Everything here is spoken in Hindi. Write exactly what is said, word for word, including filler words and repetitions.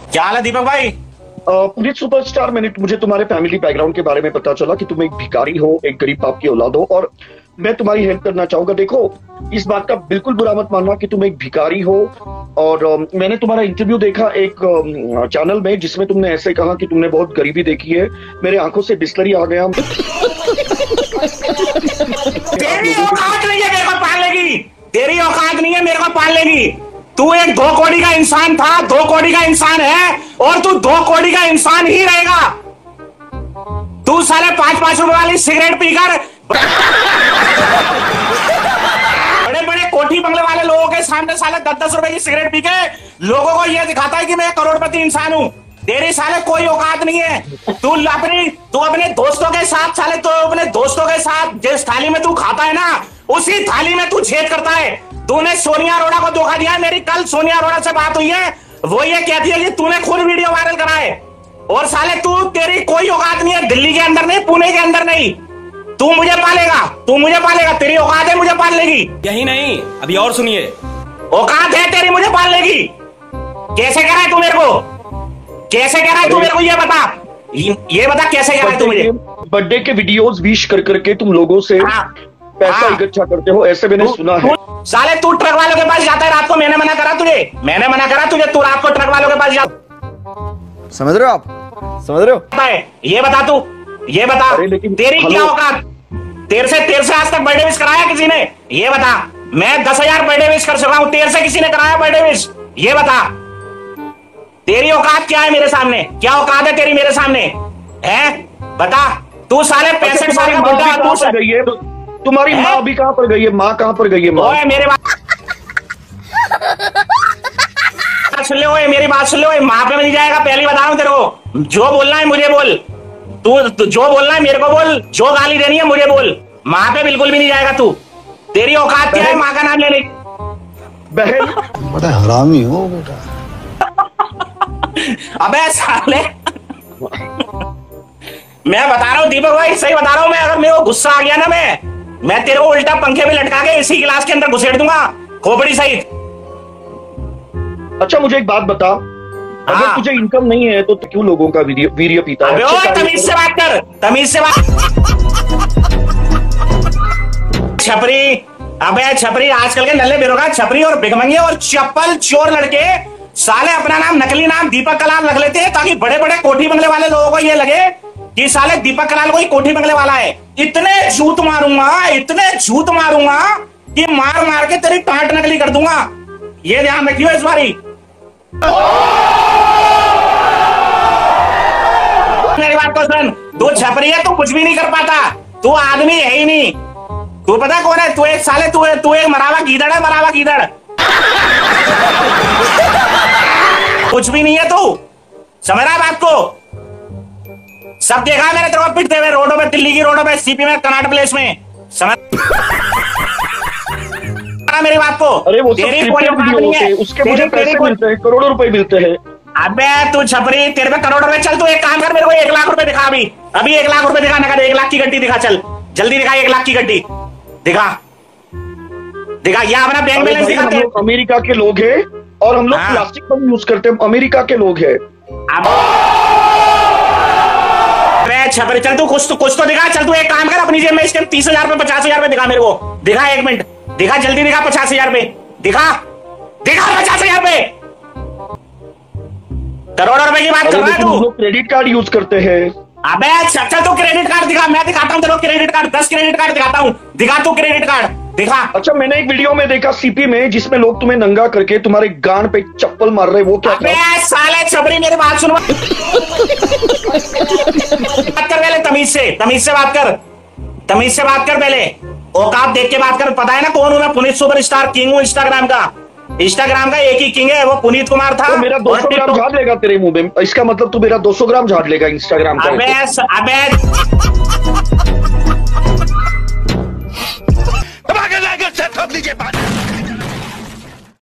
क्या हाल है दीपक भाई? पुनीत सुपरस्टार, मैंने मुझे तुम्हारे फैमिली बैकग्राउंड के बारे में पता चला कि तुम एक भिखारी हो, एक गरीब बाप की औलाद हो, और मैं तुम्हारी हेल्प करना चाहूंगा। देखो, इस बात का बिल्कुल बुरा मत मानना कि तुम एक भिखारी हो। और uh, मैंने तुम्हारा इंटरव्यू देखा एक uh, चैनल में, जिसमें तुमने ऐसे कहा कि तुमने बहुत गरीबी देखी है। मेरे आंखों से बिस्लरी आ गया। तेरी औकात नहीं है मेरे को पालने की, तेरी औकात नहीं है मेरे को पालने की। तू एक दो कौड़ी का इंसान था, दो कौड़ी का इंसान है, और तू दो कौड़ी का इंसान ही रहेगा। तू साले पांच पांच रुपए वाली सिगरेट पीकर बड़े बड़े कोठी बंगले वाले लोगों के सामने साले दस दस रुपए की सिगरेट पी के लोगों को यह दिखाता है कि मैं करोड़पति इंसान हूं। तेरी साले कोई औकात नहीं है। तू अपनी तू अपने दोस्तों के साथ साले तो अपने दोस्तों के साथ जिस थाली में तू खाता है ना, उसी थाली में तू छेद करता है। तूने सोनिया अरोड़ा को धोखा दिया है। मेरी कल सोनिया अरोड़ा से बात हुई है, वो ये कहती है कि तूने खुद वीडियो वायरल करा है। और साले तू, तेरी कोई औकात नहीं है, दिल्ली के अंदर नहीं, पुणे के अंदर नहीं। तू मुझे पालेगा, तू मुझे पालेगा, तेरी औकात है मुझे पालने की। यही नहीं, अभी और सुनिए। औकात है तेरी मुझे पालने की। कैसे कह रहा है तू मेरे को, कैसे कह रहा है तू मेरे को, ये बता, ये बता कैसे कह रहा है तू मुझे। बर्थडे के वीडियोस विश कर करके तुम लोगों से पैसा इकट्ठा करते हो, ऐसे मैंने सुना है। साले तू ट्रक वालों के पास जाता है रात को, मैंने मना करा तुझे, मैंने मना करा तुझे, तू रात को ट्रक वालों के पास जा। समझ रहे हो आप, समझ रहे हो? ये बता तू, ये बता तेरी क्या औकात। तेरे से तेरे से आज तक बर्थडे विश कराया किसी ने? ये बता। मैं दस हजार बर्थडे विश कर चुका हूं, तेरे से किसी ने कराया बर्थडे विश? ये बता, तेरी औकात क्या है मेरे सामने? क्या औकात है तेरी मेरे सामने है? बता। तू साले पैंसठ साल का बुढ़ा, तू गई है, तुम्हारी माँ अभी कहां पर गई है? माँ कहां पर गई है? माँ मेरे बात सुन ले, ओए मेरी बात सुन ले, ओए माँ पे मिल जाएगा। पहले बता रहा हूं तेरे को, जो बोलना है मुझे बोल, तू जो बोलना है मेरे को बोल, जो गाली देनी है मुझे बोल। माँ पे बिल्कुल भी नहीं जाएगा तू। तेरी औकात क्या है माँ का नाम लेने? बहन बड़ा हरामी हो बेटा। अबे साले, मैं बता रहा हूँ दीपक भाई, सही बता रहा हूँ मैं। अगर मेरे को गुस्सा आ गया ना, मैं मैं तेरे को उल्टा पंखे में लटका के इसी गिलास के अंदर घुसेड़ दूंगा, खोपड़ी सहित। अच्छा मुझे एक बात बता, अगर हाँ। तुझे इनकम नहीं है तो क्यों लोगों का वीडियो वीडियो पीता है? अबे तमीज से बात कर, तमीज से बात। छपरी, अबे छपरी, आजकल के नल्ले बेरोजगार छपरी और भिखमंगे और चप्पल चोर लड़के साले अपना नाम, नकली नाम दीपक कलाल रख लेते हैं, ताकि बड़े बड़े कोठी बंगले वाले लोगों को ये लगे कि साले दीपक कलाल कोई कोठी बंगले वाला है। इतने झूठ मारूंगा, इतने झूठ मारूंगा कि मार मार के तेरी टाट नकली कर दूंगा। ये ध्यान रखियो इस बारी। मेरी बात को सुन, तू छपरी है, तू कुछ भी नहीं कर पाता, तू आदमी है ही नहीं। तू पता कौन है? तू एक साले तू तू एक मरावा गीदड़ है, मरावा गीदड़। कुछ भी नहीं है तू, समझ रहा है बात को? सब देखा मैंने तेरे को पिटते हुए रोडों पे, दिल्ली की रोडों पे, सीपी में, कनाट प्लेस में, समझ मेरी बात को? अरे वो तेरी कोई वीडियो होते हैं, उसके मुझे पैसे मिलते हैं, करोड़ों रुपए मिलते हैं। अबे तू छपरी, तेरे पे करोड़ रुपए। चल तू एक काम कर, मेरे को एक लाख रुपए दिखा अभी, अभी एक लाख रुपए दिखा, नकद एक लाख की गड्डी दिखा, चल जल्दी दिखा, एक लाख की गड्डी दिखा, दिखा। या अपना बैंक बैलेंस दिखा। हम लोग अमेरिका के लोग हैं और हम लोग प्लास्टिक कम यूज करते हैं, अमेरिका के लोग हैं। अबे छपरी, चल तू कुछ तो कुछ तो दिखा। चल तू एक काम कर, अपनी जेब में इसके तीस हजार रुपए, पचास हजार रुपए दिखा मेरे को, दिखा एक मिनट, दिखा जल्दी दिखा, पचास हजार रुपए दिखा, दिखा पचास हजार रुपए। करोड़ों रुपए की बात कर रहा है तू? लोग क्रेडिट कार्ड यूज करते हैं। अबे चल तू क्रेडिट कार्ड दिखा, मैं दिखाता हूँ तेरे को क्रेडिट कार्ड, दस क्रेडिट कार्ड दिखाता हूँ, दिखा तू क्रेडिट कार्ड दिखा। अच्छा मैंने एक वीडियो में देखा सीपी में, जिसमें लोग तुम्हें नंगा करके तुम्हारे गान पे चप्पल मार रहे, वो क्या? अबे साले छपरी, मेरी बात सुन, बात कर पहले, तमीज से, तमीज से बात कर, तमीज से बात कर पहले, औकात देख के बात कर। पता है ना कौन हूं मैं? पुनीत सुपरस्टार किंग हूं इंस्टाग्राम का। इंस्टाग्राम का एक ही किंग है, वो पुनीत कुमार था। तो मेरा दो सौ ग्राम झाड़ लेगा तेरे मुंह में, इसका मतलब तू मेरा दो सौ ग्राम झाड़ लेगा इंस्टाग्राम का। अबे अबे